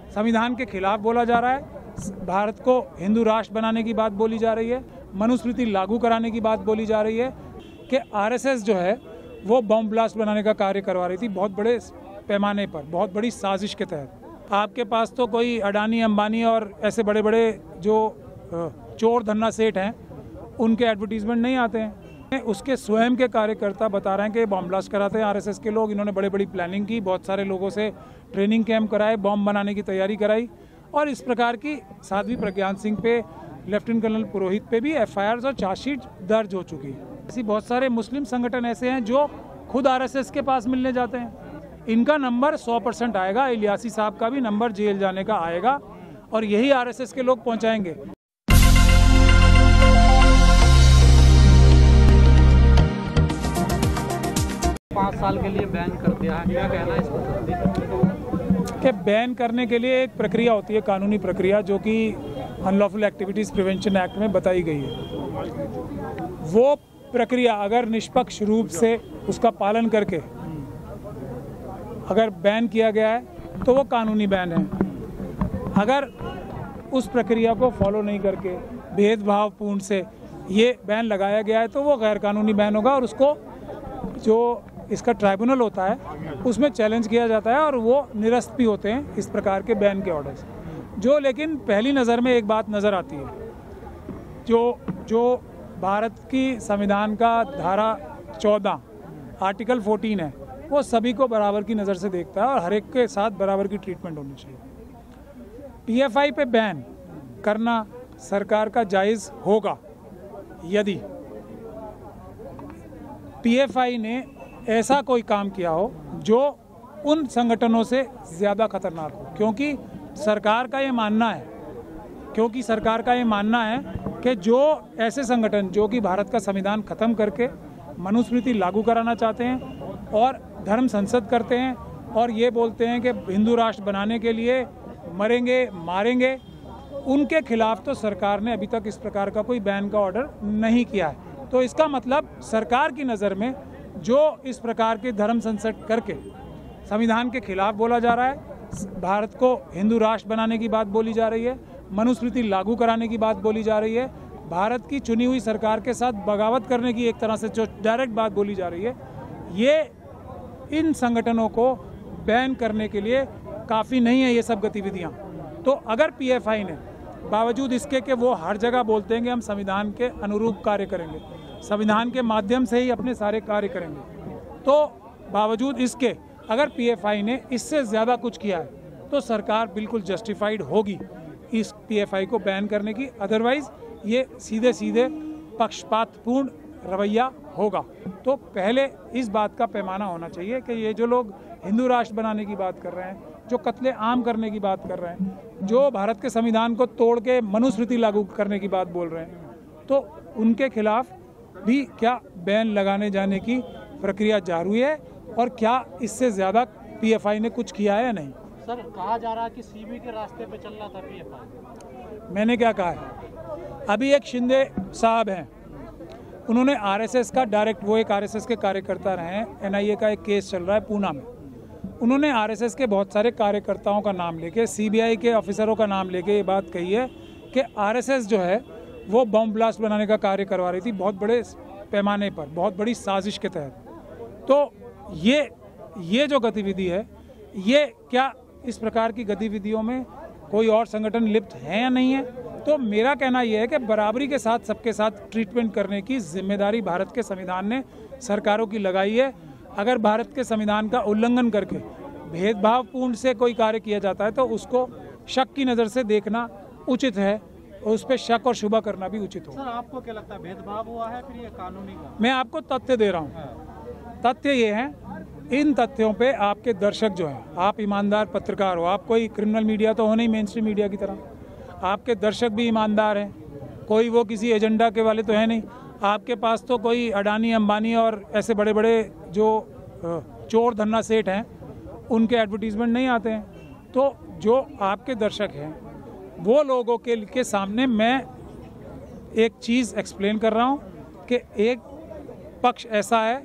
संविधान के खिलाफ बोला जा रहा है, भारत को हिंदू राष्ट्र बनाने की बात बोली जा रही है, मनुस्मृति लागू कराने की बात बोली जा रही है कि आरएसएस जो है वो बम ब्लास्ट बनाने का कार्य करवा रही थी बहुत बड़े पैमाने पर, बहुत बड़ी साजिश के तहत। आपके पास तो कोई अडानी अंबानी और ऐसे बड़े बड़े जो चोर धन्ना सेठ हैं उनके एडवर्टीजमेंट नहीं आते हैं, उसके स्वयं के कार्यकर्ता बता रहे हैं कि बम ब्लास्ट कराते हैं आरएसएस के लोग। इन्होंने बड़ी बड़ी प्लानिंग की, बहुत सारे लोगों से ट्रेनिंग कैंप कराए, बम बनाने की तैयारी कराई और इस प्रकार की साध्वी प्रज्ञान सिंह पे, लेफ्टिनेंट कर्नल पुरोहित पे भी एफआईआर और चार्जशीट दर्ज हो चुकी है। ऐसी बहुत सारे मुस्लिम संगठन ऐसे हैं जो खुद आरएसएस के पास मिलने जाते हैं। इनका नंबर 100% आएगा, इलियासी साहब का भी नंबर जेल जाने का आएगा और यही आरएसएस के लोग पहुंचाएंगे। 5 साल के लिए बैन कर दिया है, क्या कहना है इस पर? कि बैन करने के लिए एक प्रक्रिया होती है, कानूनी प्रक्रिया, जो कि अनलॉफुल एक्टिविटीज़ प्रिवेंशन एक्ट में बताई गई है। वो प्रक्रिया अगर निष्पक्ष रूप से उसका पालन करके अगर बैन किया गया है तो वो कानूनी बैन है। अगर उस प्रक्रिया को फॉलो नहीं करके भेदभावपूर्ण से ये बैन लगाया गया है तो वो गैर कानूनी बैन होगा और उसको जो इसका ट्राइब्यूनल होता है उसमें चैलेंज किया जाता है और वो निरस्त भी होते हैं इस प्रकार के बैन के ऑर्डर्स। जो लेकिन पहली नज़र में एक बात नज़र आती है, जो भारत की संविधान का धारा 14 आर्टिकल 14 है वो सभी को बराबर की नज़र से देखता है और हर एक के साथ बराबर की ट्रीटमेंट होनी चाहिए। पीएफआई पे बैन करना सरकार का जायज़ होगा यदि पीएफआई ने ऐसा कोई काम किया हो जो उन संगठनों से ज़्यादा खतरनाक हो, क्योंकि सरकार का ये मानना है कि जो ऐसे संगठन जो कि भारत का संविधान ख़त्म करके मनुस्मृति लागू कराना चाहते हैं और धर्म संसद करते हैं और ये बोलते हैं कि हिंदू राष्ट्र बनाने के लिए मरेंगे मारेंगे, उनके खिलाफ तो सरकार ने अभी तक इस प्रकार का कोई बैन का ऑर्डर नहीं किया है। तो इसका मतलब सरकार की नज़र में जो इस प्रकार के धर्म संसद करके संविधान के खिलाफ बोला जा रहा है, भारत को हिंदू राष्ट्र बनाने की बात बोली जा रही है, मनुस्मृति लागू कराने की बात बोली जा रही है, भारत की चुनी हुई सरकार के साथ बगावत करने की एक तरह से जो डायरेक्ट बात बोली जा रही है, ये इन संगठनों को बैन करने के लिए काफ़ी नहीं है ये सब गतिविधियाँ। तो अगर पीएफआई ने बावजूद इसके कि वो हर जगह बोलते हैं कि हम संविधान के अनुरूप कार्य करेंगे, संविधान के माध्यम से ही अपने सारे कार्य करेंगे, तो बावजूद इसके अगर पीएफआई ने इससे ज़्यादा कुछ किया है तो सरकार बिल्कुल जस्टिफाइड होगी इस पीएफआई को बैन करने की। अदरवाइज़ ये सीधे सीधे पक्षपातपूर्ण रवैया होगा। तो पहले इस बात का पैमाना होना चाहिए कि ये जो लोग हिंदू राष्ट्र बनाने की बात कर रहे हैं, जो कत्ले आम करने की बात कर रहे हैं, जो भारत के संविधान को तोड़ के मनुस्मृति लागू करने की बात बोल रहे हैं, तो उनके खिलाफ भी क्या बैन लगाने जाने की प्रक्रिया जारी है और क्या इससे ज़्यादा पीएफआई ने कुछ किया है या नहीं। सर, कहा जा रहा है कि सीबी के रास्ते पे चल रहा था पीएफआई। मैंने क्या कहा है, अभी एक शिंदे साहब हैं, उन्होंने आरएसएस का डायरेक्ट, वो एक आरएसएस के कार्यकर्ता रहे हैं, एनआईए का एक केस चल रहा है पूना में, उन्होंने आरएसएस के बहुत सारे कार्यकर्ताओं का नाम लेके, सीबीआई के ऑफिसरों का नाम लेके ये बात कही है कि आरएसएस जो है वो बम ब्लास्ट बनाने का कार्य करवा रही थी बहुत बड़े पैमाने पर, बहुत बड़ी साजिश के तहत। तो ये जो गतिविधि है, ये क्या इस प्रकार की गतिविधियों में कोई और संगठन लिप्त है या नहीं है? तो मेरा कहना यह है कि बराबरी के साथ सबके साथ ट्रीटमेंट करने की जिम्मेदारी भारत के संविधान ने सरकारों की लगाई है। अगर भारत के संविधान का उल्लंघन करके भेदभावपूर्ण से कोई कार्य किया जाता है तो उसको शक की नज़र से देखना उचित है और उस पर शक और शुबा करना भी उचित हो। सर, आपको क्या लगता है, भेदभाव हुआ है फिर ये कानूनी का? मैं आपको तथ्य दे रहा हूँ। तथ्य ये हैं, इन तथ्यों पे आपके दर्शक जो हैं, आप ईमानदार पत्रकार हो, आप कोई क्रिमिनल मीडिया तो हो नहीं मेन स्ट्रीम मीडिया की तरह, आपके दर्शक भी ईमानदार हैं, कोई वो किसी एजेंडा के वाले तो है नहीं, आपके पास तो कोई अडानी अंबानी और ऐसे बड़े बड़े जो चोर धन्ना सेठ हैं उनके एडवर्टीजमेंट नहीं आते हैं। तो जो आपके दर्शक हैं वो लोगों के सामने मैं एक चीज़ एक्सप्लेन कर रहा हूँ कि एक पक्ष ऐसा है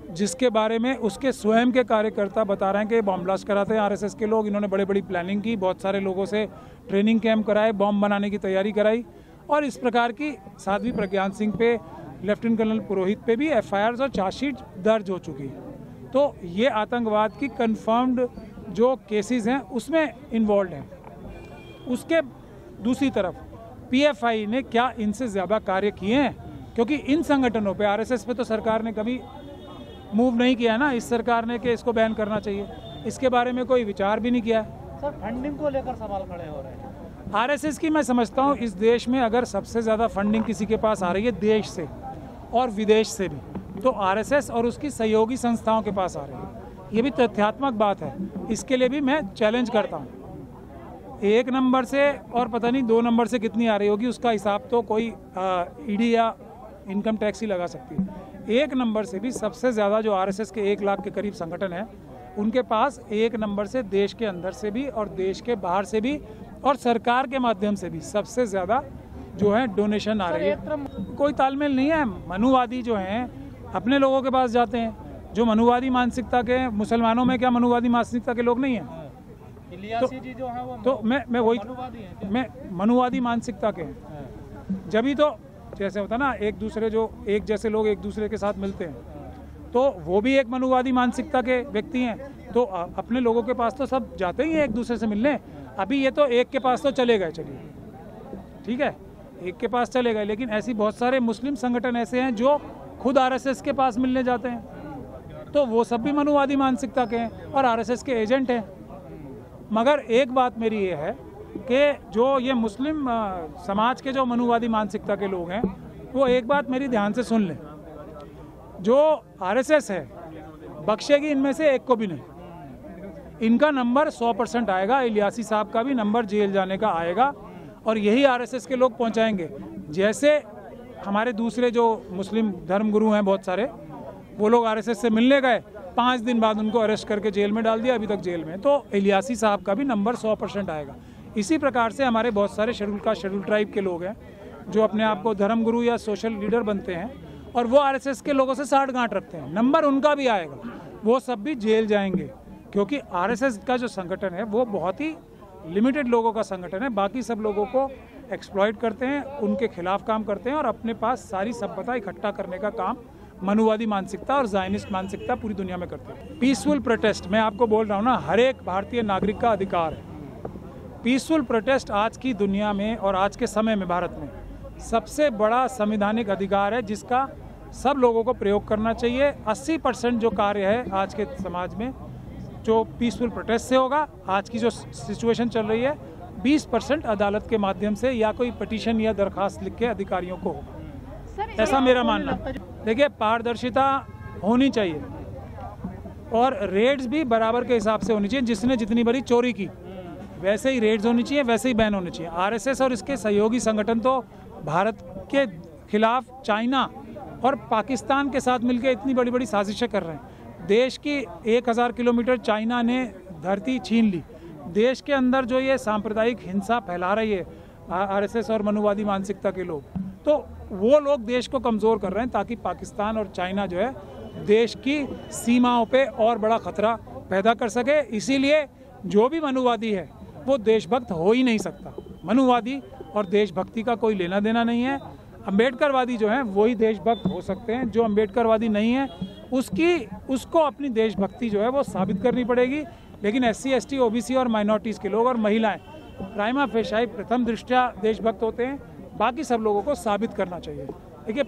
जिसके बारे में उसके स्वयं के कार्यकर्ता बता रहे हैं कि बॉम्ब ब्लास्ट कराते हैं आरएसएस के लोग। इन्होंने बड़ी बड़ी प्लानिंग की, बहुत सारे लोगों से ट्रेनिंग कैंप कराए, बॉम्ब बनाने की तैयारी कराई और इस प्रकार की साध्वी प्रज्ञान सिंह पे, लेफ्टिनेंट कर्नल पुरोहित पे भी एफआईआर और चार्जशीट दर्ज हो चुकी। तो ये आतंकवाद की कन्फर्म्ड जो केसेस हैं उसमें इन्वॉल्व हैं। उसके दूसरी तरफ पीएफआई ने क्या इनसे ज़्यादा कार्य किए हैं? क्योंकि इन संगठनों पे, आरएसएस पे तो सरकार ने कभी मूव नहीं किया है ना इस सरकार ने कि इसको बैन करना चाहिए, इसके बारे में कोई विचार भी नहीं किया है। सर, फंडिंग को लेकर सवाल खड़े हो रहे हैं। आरएसएस की मैं समझता हूँ इस देश में अगर सबसे ज़्यादा फंडिंग किसी के पास आ रही है देश से और विदेश से भी, तो आरएसएस और उसकी सहयोगी संस्थाओं के पास आ रही है। ये भी तथ्यात्मक बात है। इसके लिए भी मैं चैलेंज करता हूँ। 1 नंबर से और पता नहीं 2 नंबर से कितनी आ रही होगी, उसका हिसाब तो कोई ईडी या इनकम टैक्स ही लगा सकती है। 1 नंबर से भी सबसे ज़्यादा जो आरएसएस के 1 लाख के करीब संगठन है, उनके पास 1 नंबर से देश के अंदर से भी और देश के बाहर से भी और सरकार के माध्यम से भी सबसे ज़्यादा जो है डोनेशन आ रही है। कोई तालमेल नहीं है। मनुवादी जो हैं अपने लोगों के पास जाते हैं, जो मनुवादी मानसिकता के, मुसलमानों में क्या मनुवादी मानसिकता के लोग नहीं हैं? इलियासी जी जो हैं वो तो मैं वही, मैं मनुवादी मानसिकता के हैं। जब ही तो जैसे होता ना एक दूसरे जो एक जैसे लोग एक दूसरे के साथ मिलते हैं, तो वो भी एक मनुवादी मानसिकता के व्यक्ति हैं। तो अपने लोगों के पास तो सब जाते ही हैं एक दूसरे से मिलने। अभी ये तो एक के पास तो चले गए, चलिए ठीक है, एक के पास चले गए, लेकिन ऐसी बहुत सारे मुस्लिम संगठन ऐसे हैं जो खुद आरएसएस के पास मिलने जाते हैं। तो वो सब भी मनुवादी मानसिकता के हैं और आरएसएस के एजेंट हैं। मगर एक बात मेरी ये है कि जो ये मुस्लिम समाज के जो मनुवादी मानसिकता के लोग हैं, वो एक बात मेरी ध्यान से सुन लें। जो आरएसएस है बख्शेगी इनमें से एक को भी नहीं। इनका नंबर 100% आएगा। इलियासी साहब का भी नंबर जेल जाने का आएगा और यही आरएसएस के लोग पहुंचाएंगे। जैसे हमारे दूसरे जो मुस्लिम धर्मगुरु हैं बहुत सारे, वो लोग आरएसएस से मिलने गए, 5 दिन बाद उनको अरेस्ट करके जेल में डाल दिया, अभी तक जेल में। तो इलियासी साहब का भी नंबर 100% आएगा। इसी प्रकार से हमारे बहुत सारे शेड्यूल कास्ट, शेड्यूल ट्राइब के लोग हैं जो अपने आप को धर्मगुरु या सोशल लीडर बनते हैं और वो आरएसएस के लोगों से साठगांठ रखते हैं। नंबर उनका भी आएगा, वो सब भी जेल जाएंगे। क्योंकि आरएसएस का जो संगठन है वो बहुत ही लिमिटेड लोगों का संगठन है। बाकी सब लोगों को एक्सप्लॉइट करते हैं, उनके खिलाफ काम करते हैं और अपने पास सारी सभ्यता इकट्ठा करने का काम मनुवादी मानसिकता और ज़ायनिस्ट मानसिकता पूरी दुनिया में करते हैं। पीसफुल प्रोटेस्ट, मैं आपको बोल रहा हूँ ना, हर एक भारतीय नागरिक का अधिकार है। पीसफुल प्रोटेस्ट आज की दुनिया में और आज के समय में भारत में सबसे बड़ा संवैधानिक अधिकार है, जिसका सब लोगों को प्रयोग करना चाहिए। 80% जो कार्य है आज के समाज में जो पीसफुल प्रोटेस्ट से होगा। आज की जो सिचुएशन चल रही है 20% अदालत के माध्यम से या कोई पिटीशन या दरखास्त लिख के अधिकारियों को होगा, ऐसा मेरा मानना। देखिए, पारदर्शिता होनी चाहिए और रेड्स भी बराबर के हिसाब से होनी चाहिए। जिसने जितनी बड़ी चोरी की वैसे ही रेड्स होनी चाहिए, वैसे ही बैन होनी चाहिए। आरएसएस और इसके सहयोगी संगठन तो भारत के खिलाफ चाइना और पाकिस्तान के साथ मिलकर इतनी बड़ी बड़ी साजिशें कर रहे हैं। देश की 1000 किलोमीटर चाइना ने धरती छीन ली। देश के अंदर जो ये सांप्रदायिक हिंसा फैला रही है आरएसएस और मनुवादी मानसिकता के लोग, तो वो लोग देश को कमज़ोर कर रहे हैं ताकि पाकिस्तान और चाइना जो है देश की सीमाओं पे और बड़ा खतरा पैदा कर सके। इसीलिए जो भी मनुवादी है वो देशभक्त हो ही नहीं सकता। मनुवादी और देशभक्ति का कोई लेना देना नहीं है। अम्बेडकरवादी जो हैं वही देशभक्त हो सकते हैं। जो अम्बेडकरवादी नहीं है उसको अपनी देशभक्ति जो है वो साबित करनी पड़ेगी। लेकिन SC, ST, OBC और माइनॉरिटीज़ के लोग और महिलाएं प्राइमा फेसाई प्रथम दृष्टया देशभक्त होते हैं। बाकी सब लोगों को साबित करना चाहिए। देखिए,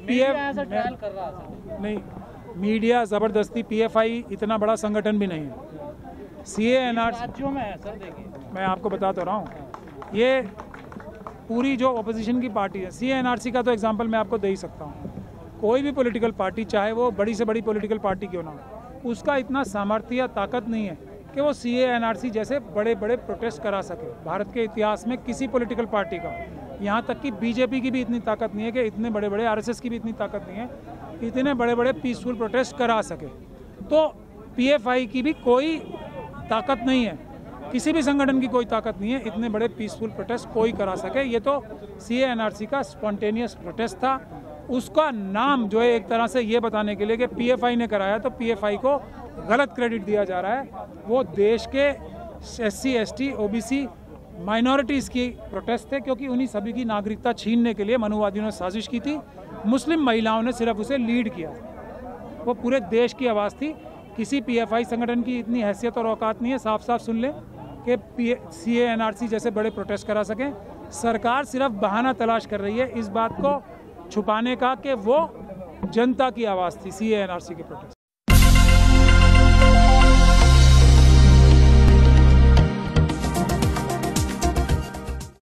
नहीं, मीडिया ज़बरदस्ती, PFI इतना बड़ा संगठन भी नहीं है। CA-NRC राज्यों में है सर। देखिए, मैं आपको बता तो रहा हूँ, ये पूरी जो ओपोजिशन की पार्टी है, CA-NRC का तो एग्जांपल मैं आपको दे ही सकता हूँ। कोई भी पॉलिटिकल पार्टी, चाहे वो बड़ी से बड़ी पॉलिटिकल पार्टी क्यों ना हो, उसका इतना सामर्थ्य या ताकत नहीं है कि वो CA-NRC जैसे बड़े बड़े प्रोटेस्ट करा सके। भारत के इतिहास में किसी पॉलिटिकल पार्टी का, यहाँ तक कि BJP की भी इतनी ताकत नहीं है कि इतने बड़े बड़े, RSS की भी इतनी ताकत नहीं है इतने बड़े बड़े पीसफुल प्रोटेस्ट करा सके। तो PFI की भी कोई ताकत नहीं है, किसी भी संगठन की कोई ताकत नहीं है इतने बड़े पीसफुल प्रोटेस्ट कोई करा सके। ये तो CA-NRC का स्पॉन्टेनियस प्रोटेस्ट था उसका नाम जो है एक तरह से ये बताने के लिए कि पीएफआई ने कराया, तो पीएफआई को गलत क्रेडिट दिया जा रहा है। वो देश के SC ST OBC माइनॉरिटीज़ की प्रोटेस्ट थे, क्योंकि उन्हीं सभी की नागरिकता छीनने के लिए मनुवादियों ने साजिश की थी। मुस्लिम महिलाओं ने सिर्फ उसे लीड किया, वो पूरे देश की आवाज़ थी। किसी पीएफआई संगठन की इतनी हैसियत और औकात नहीं है, साफ साफ सुन लें, कि CA NRC जैसे बड़े प्रोटेस्ट करा सकें। सरकार सिर्फ बहाना तलाश कर रही है इस बात को छुपाने का कि वो जनता की आवाज़ थी CA NRC के प्रोटेस्ट।